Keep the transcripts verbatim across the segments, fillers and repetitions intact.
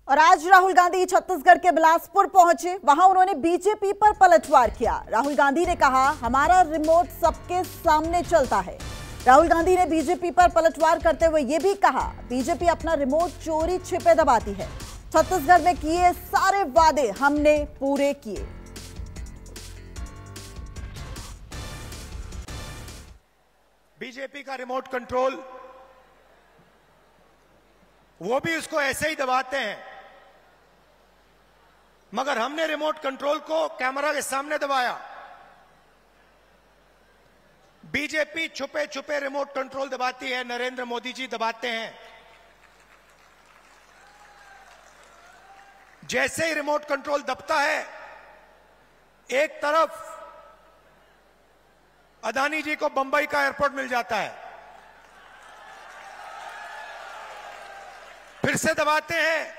और आज राहुल गांधी छत्तीसगढ़ के बिलासपुर पहुंचे। वहां उन्होंने बीजेपी पर पलटवार किया। राहुल गांधी ने कहा, हमारा रिमोट सबके सामने चलता है। राहुल गांधी ने बीजेपी पर पलटवार करते हुए यह भी कहा, बीजेपी अपना रिमोट चोरी छिपे दबाती है। छत्तीसगढ़ में किए सारे वादे हमने पूरे किए। बीजेपी का रिमोट कंट्रोल, वो भी उसको ऐसे ही दबाते हैं, मगर हमने रिमोट कंट्रोल को कैमरा के सामने दबाया। बीजेपी छुपे छुपे रिमोट कंट्रोल दबाती है, नरेंद्र मोदी जी दबाते हैं। जैसे ही रिमोट कंट्रोल दबता है, एक तरफ अदानी जी को बंबई का एयरपोर्ट मिल जाता है, फिर से दबाते हैं,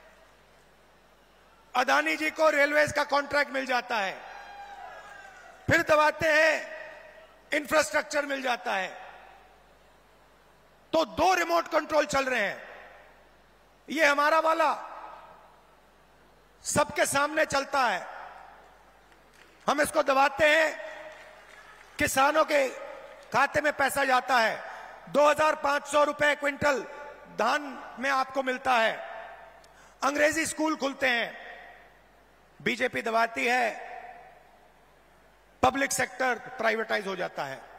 अदानी जी को रेलवेज का कॉन्ट्रैक्ट मिल जाता है, फिर दबाते हैं, इंफ्रास्ट्रक्चर मिल जाता है। तो दो रिमोट कंट्रोल चल रहे हैं। ये हमारा वाला सबके सामने चलता है, हम इसको दबाते हैं, किसानों के खाते में पैसा जाता है। दो हजार पांच सौ रुपए क्विंटल धान में आपको मिलता है। अंग्रेजी स्कूल खुलते हैं। बीजेपी दबाती है, पब्लिक सेक्टर प्राइवेटाइज हो जाता है।